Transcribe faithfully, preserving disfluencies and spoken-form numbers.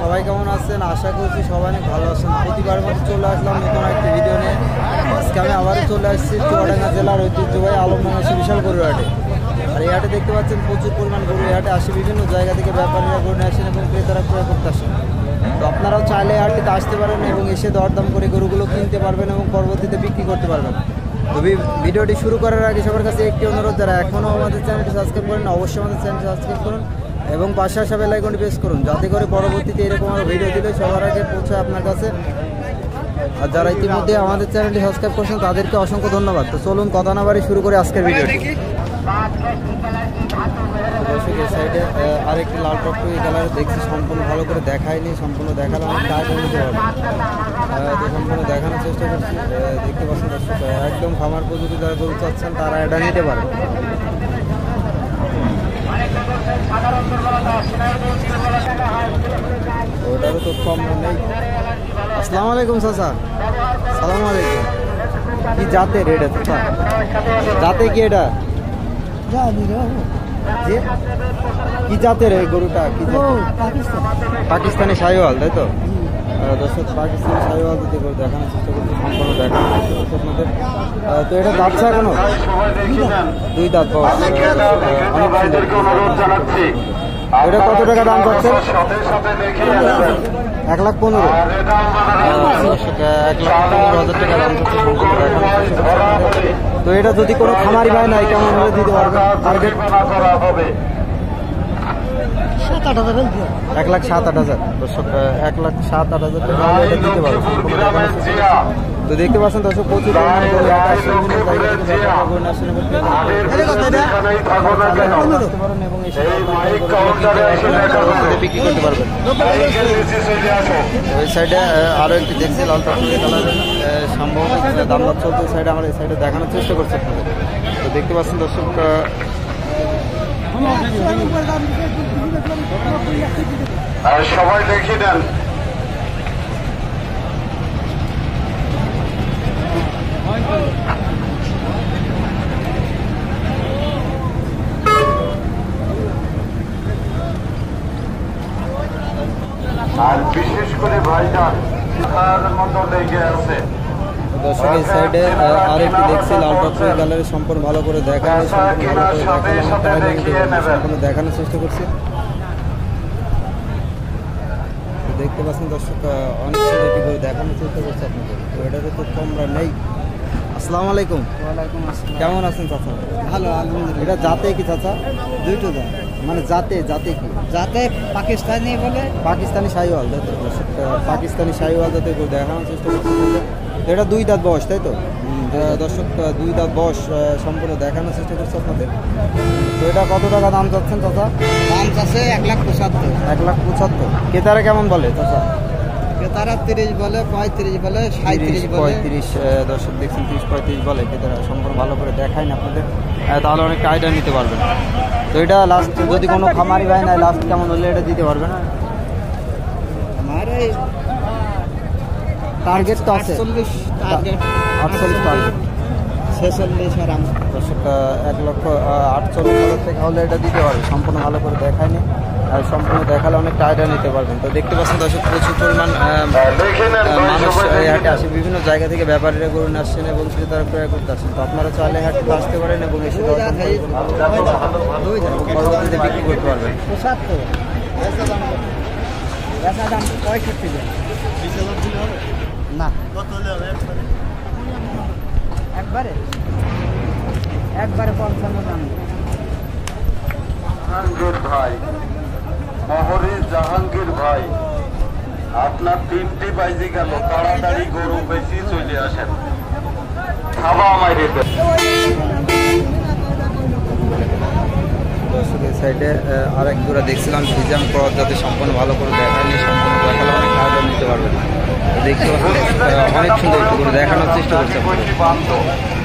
সবাই কেমন আছেন? আশা করছি সবাই অনেক ভালো আছেন। প্রতিবার মতো চলে আসলাম নতুন একটি ভিডিও নিয়ে। আজকে আমি আবারও চলে আসছি চুয়াডাঙ্গা জেলার ঐতিহ্যবাহী আলমডাঙ্গা বিশাল গরুর হাটে। আর এই হাটে দেখতে পাচ্ছেন প্রচুর পরিমাণ গরু। এই হাটে আসে বিভিন্ন জায়গা থেকে ব্যাপারীরা গরু নিয়ে আসেন এবং ক্রেতারা ক্রয় করতে আসেন। তো আপনারাও চাইলে এই হাটটিতে আসতে পারেন এবং এসে দরদাম করে গরুগুলো কিনতে পারবেন এবং পরবর্তীতে বিক্রি করতে পারবেন। তো ভিডিওটি শুরু করার আগে সবার কাছে একটি অনুরোধ, যারা এখনও আমাদের চ্যানেলটি সাবস্ক্রাইব করেন অবশ্যই আমাদের চ্যানেলটি সাবস্ক্রাইব করুন এবং পাশে আসা বেল আইকনটি প্রেস করুন, যাতে করে পরবর্তীতে এরকম আরও ভিডিও দিলে সবার আগে পৌঁছায় আপনার কাছে। আর যারা ইতিমধ্যে আমাদের চ্যানেলটি সাবস্ক্রাইব করছেন তাদেরকে অসংখ্য ধন্যবাদ। তো চলুন কথা না বাড়ি শুরু করে আজকের ভিডিওটি। দর্শক এই সাইডে আরেকটি লাল টকটকে কালার দেখছি, সম্পূর্ণ ভালো করে দেখায়নি, সম্পূর্ণ দেখালে অনেক টাইট নিতে পারবে। তো সম্পূর্ণ দেখানোর চেষ্টা করছি। দেখতে পাচ্ছেন দর্শক, একদম খামার পদ্ধতি যারা গরু চাচ্ছেন তারা এটা নিতে পারবে। ওটারও তো কম নেই। আসসালামু আলাইকুম চাচা। সালাম আলাইকুম। কি জাতের এটা চাচা? জাতে কি এটা? কি জাতের এই গরুটা? কি পাকিস্তানি শাহিওয়াল, তাই তো? দর্শক পাকিস্তানি শাহিওয়াল যদি গরু দেখানোর চেষ্টা করছি, সম্পূর্ণ দেখানোর চেষ্টা করছি আপনাদের। তো এটা যাচ্ছে এখনো দুই দাঁত বয়স, অনেক সুন্দর। এটা কত টাকা দাম পাচ্ছে? এক লাখ পনেরো এক লাখ পনেরো হাজার টাকা দাম পাচ্ছে, সম্পূর্ণ দেখানোর চেষ্টা করছি। তো এটা যদি কোনো খামারি ভাই নাই কেমন হলে দিতে পারবে? টার্গেট এক লাখ সাত আট হাজার। দর্শক এক লাখ সাত আট হাজার টাকা এটা দিতে পারবে। তো দেখতে পাচ্ছেন দর্শক প্রচুর বিক্রি করতে পারবেন। ওই সাইডে আরো একটি দেখছি লাল টকটকে কালারের, সম্ভবত দাম দর চলছে। ওই সাইডে আমরা এই সাইডে দেখানোর চেষ্টা করছি আপনাদের। তো দেখতে পাচ্ছেন দর্শক সবাই দেখিয়ে দেন। আর বিশেষ করে ভাইজান তার মতো লেগে আছে। দর্শক এই সাইডে আরেকটি দেখছি লাল টকটকে কালারের, সম্পূর্ণ ভালো করে দেখানো সম্পূর্ণ দেখানোর চেষ্টা করছি। দেখতে পাচ্ছেন দর্শক অনেক সুন্দর একটি করে দেখানোর চেষ্টা করছি আপনাদের। তো এটাতে তো কমরা নেই। আসসালামু আলাইকুম। ওয়ালাইকুম আসসালাম। কেমন আছেন চাচা? ভালো আলহামদুলিল্লাহ। এটা জাতে কি চাচা? দুইটো জাত। মানে জাতে জাতে কি? জাতে পাকিস্তানি বলে, পাকিস্তানি শাহিওয়াল, তাই তো? পাকিস্তানি শাহিওয়াল যাতে করে দেখানোর চেষ্টা করছি। এটা দুই দাঁত বয়স, তাই তো? দর্শক দুই দাঁত বয়স সম্পূর্ণ দেখানোর চেষ্টা করছে আপনাদের। তো এটা কত টাকা দাম চাচ্ছেন চাচা? দাম চাচ্ছে এক লাখ পঁচাত্তর। এক লাখ পঁচাত্তর। ক্রেতারা কেমন বলে চাচা? ক্রেতারা তিরিশ বলে, পঁয়ত্রিশ বলে, সাঁত্রিশ পঁয়ত্রিশ। দর্শক দেখছেন তিরিশ পঁয়ত্রিশ বলে ক্রেতারা। সম্পূর্ণ ভালো করে দেখায় না আপনাদের, তাহলে অনেক আইডিয়া নিতে পারবেন। তো এটা লাস্ট যদি কোনো খামারি ভাই নাই, লাস্ট কেমন হলে এটা দিতে পারবে না? আমার এই টার্গেট তো আছে আটচল্লিশ টার্গেট, ছেচল্লিশ। আর দর্শক এক লক্ষ আটচল্লিশ হাজার টাকা হলে এটা দিতে পারবে। সম্পূর্ণ ভালো করে দেখায়নি, আর সম্পূর্ণ দেখালে অনেক আইডিয়া নিতে পারবেন। তো দেখতে পাচ্ছেন দর্শক প্রচুর পরিমাণ মানুষ এই হাটে আসে, বিভিন্ন জায়গা থেকে ব্যাপারীরা গরু নিয়ে আসছেন এবং ক্রেতারা ক্রয় করতে আসেন। তো আপনারা চাইলে হাটে আসতে পারেন এবং এসে পরবর্তীতে বিক্রি করতে পারবেন। না একবারে একবারে পঞ্চান্ন দাম। জাহাঙ্গীর ভাই, মহরি জাহাঙ্গীর ভাই, আপনার তিনটি বাইজি গেল, তাড়াতাড়ি গরু বেশি চলে আসেন। খাওয়া আমায় রেখে দর্শকের সাইডে আর এক জোড়া দেখছিলাম ভিজাম ক্রস, যাতে সম্পূর্ণ ভালো করে দেখায়নি, সম্পূর্ণ দেখালে অনেক আয়োজন নিতে পারবেন। দেখতে পাচ্ছেন অনেক সুন্দর একটু করে দেখানোর চেষ্টা করছে।